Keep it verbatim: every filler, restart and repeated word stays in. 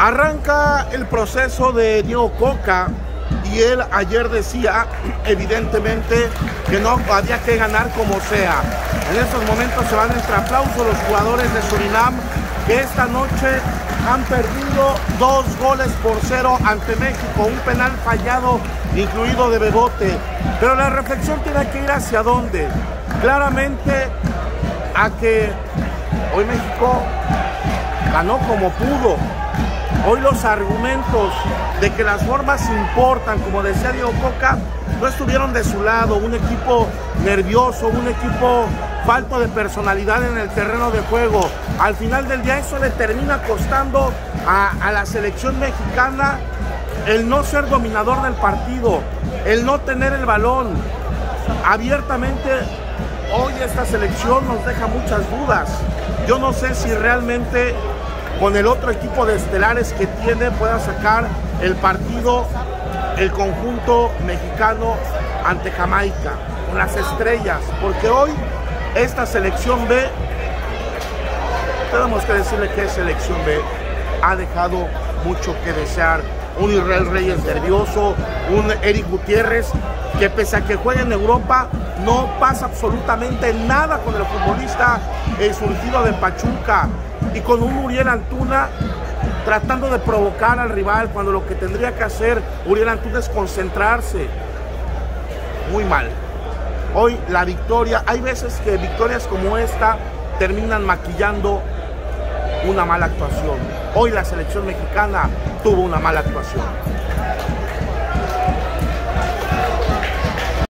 Arranca el proceso de Diego Coca y él ayer decía evidentemente que no había que ganar como sea. En estos momentos se van entre aplausos los jugadores de Surinam, que esta noche han perdido dos goles por cero ante México, un penal fallado incluido de Bebote. Pero la reflexión tiene que ir hacia dónde, claramente a que hoy México ganó como pudo. Hoy los argumentos de que las formas importan, como decía Diego Coca, no estuvieron de su lado. Un equipo nervioso, un equipo falto de personalidad en el terreno de juego. Al final del día eso le termina costando a, a la selección mexicana el no ser dominador del partido, el no tener el balón. Abiertamente hoy esta selección nos deja muchas dudas. Yo no sé si realmente con el otro equipo de estelares que tiene pueda sacar el partido el conjunto mexicano ante Jamaica, con las estrellas, porque hoy esta selección B, tenemos que decirle que selección B ha dejado mucho que desear. Un Israel Reyes nervioso, un Eric Gutiérrez que pese a que juega en Europa no pasa absolutamente nada con el futbolista el surgido de Pachuca, y con un Uriel Antuna tratando de provocar al rival cuando lo que tendría que hacer Uriel Antuna es concentrarse. Muy mal. Hoy la victoria, hay veces que victorias como esta terminan maquillando una mala actuación. Hoy la selección mexicana tuvo una mala actuación.